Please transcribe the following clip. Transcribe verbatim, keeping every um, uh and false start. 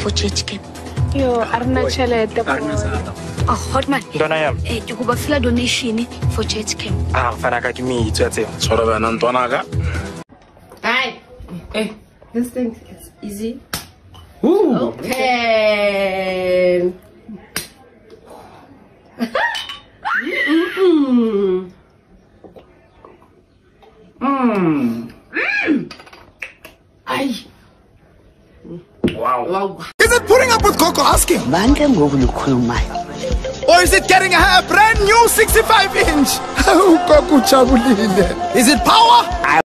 for church camp. Yo, arna chalete. Oh, hot man. Don't I am? Eh, you go fila donation for church camp. Ah, fanaka give me to say. Sort of an Antonaga. Hi. Eh, this thing is easy. Ooh. Okay. Mmm. Mmm. Mmm. Ay. Wow. Wow. Is it putting up with Coco asking? Or is it getting a brand new sixty-five inch? Is it power?